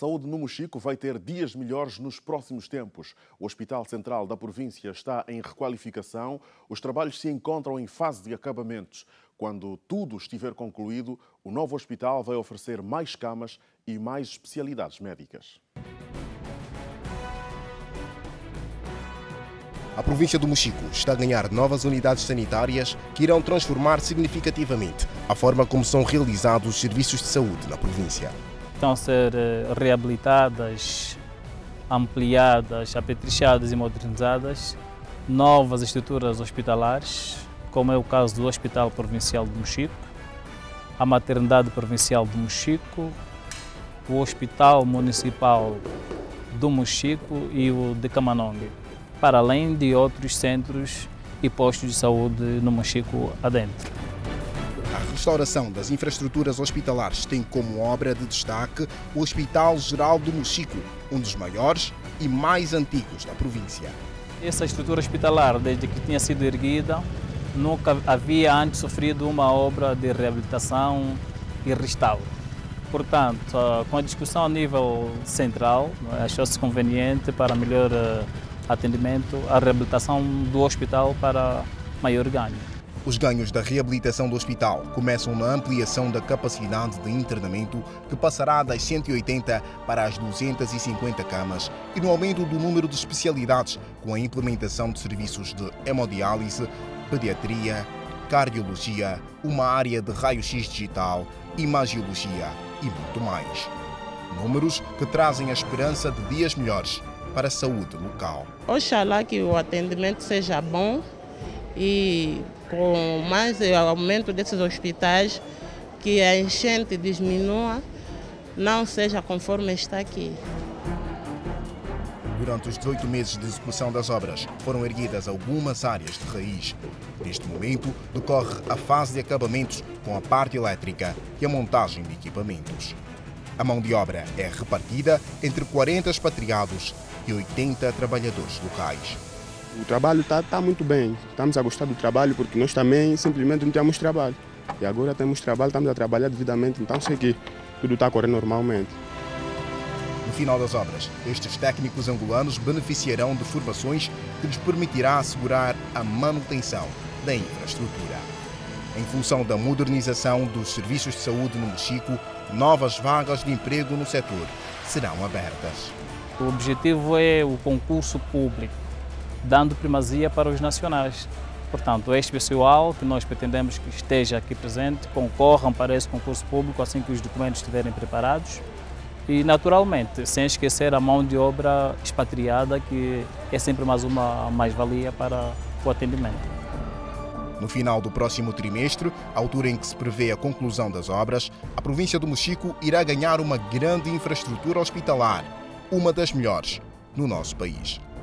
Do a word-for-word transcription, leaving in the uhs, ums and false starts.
Saúde no Mochico vai ter dias melhores nos próximos tempos. O Hospital Central da província está em requalificação. Os trabalhos se encontram em fase de acabamentos. Quando tudo estiver concluído, o novo hospital vai oferecer mais camas e mais especialidades médicas. A província do Mochico está a ganhar novas unidades sanitárias que irão transformar significativamente a forma como são realizados os serviços de saúde na província. Estão a ser reabilitadas, ampliadas, apetrechadas e modernizadas novas estruturas hospitalares, como é o caso do Hospital Provincial do Mochico, a Maternidade Provincial do Mochico, o Hospital Municipal do Mochico e o de Camanongue, para além de outros centros e postos de saúde no Mochico adentro. A restauração das infraestruturas hospitalares tem como obra de destaque o Hospital Geral do Mochico, um dos maiores e mais antigos da província. Essa estrutura hospitalar, desde que tinha sido erguida, nunca havia antes sofrido uma obra de reabilitação e restauro. Portanto, com a discussão a nível central, achou-se conveniente para melhor atendimento a reabilitação do hospital para maior ganho. Os ganhos da reabilitação do hospital começam na ampliação da capacidade de internamento, que passará das cento e oitenta para as duzentas e cinquenta camas, e no aumento do número de especialidades, com a implementação de serviços de hemodiálise, pediatria, cardiologia, uma área de raio-x digital, imagiologia e muito mais. Números que trazem a esperança de dias melhores para a saúde local. Oxalá que o atendimento seja bom e com mais aumento desses hospitais, que a enchente diminua, não seja conforme está aqui. Durante os dezoito meses de execução das obras, foram erguidas algumas áreas de raiz. Neste momento, decorre a fase de acabamentos com a parte elétrica e a montagem de equipamentos. A mão de obra é repartida entre quarenta expatriados e oitenta trabalhadores locais. O trabalho está tá muito bem, estamos a gostar do trabalho porque nós também simplesmente não tínhamos trabalho. E agora temos trabalho, estamos a trabalhar devidamente, então sei que tudo está a correr normalmente. No final das obras, estes técnicos angolanos beneficiarão de formações que lhes permitirá assegurar a manutenção da infraestrutura. Em função da modernização dos serviços de saúde no Mochico, novas vagas de emprego no setor serão abertas. O objetivo é o concurso público, dando primazia para os nacionais. Portanto, este pessoal que nós pretendemos que esteja aqui presente, concorram para esse concurso público assim que os documentos estiverem preparados e, naturalmente, sem esquecer a mão de obra expatriada, que é sempre mais uma mais-valia para o atendimento. No final do próximo trimestre, a altura em que se prevê a conclusão das obras, a província do Mochico irá ganhar uma grande infraestrutura hospitalar, uma das melhores no nosso país.